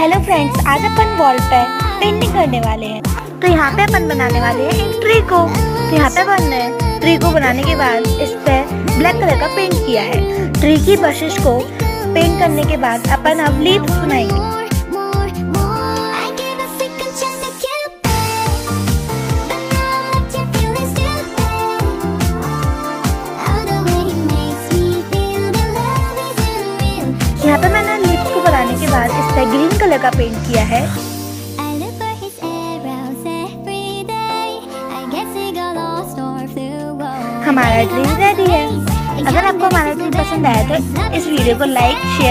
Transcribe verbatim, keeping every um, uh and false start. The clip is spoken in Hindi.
हेलो फ्रेंड्स, आज अपन वॉल पे पेंटिंग करने वाले हैं। तो यहाँ पे अपन बनाने वाले हैं एक ट्री को। तो यहाँ पे अपन ने ट्री को बनाने के बाद इस पे ब्लैक कलर का पेंट किया है। ट्री की ब्रशेस को पेंट करने के बाद अपन अब लीव्स बनाएंगे। यहाँ पे मैंने लीव्स को बनाने के बाद इस पे ग्रीन कलर का पेंट किया है। हमारा ट्री रेडी है। अगर आपको हमारा ट्री पसंद आया तो इस वीडियो को लाइक शेयर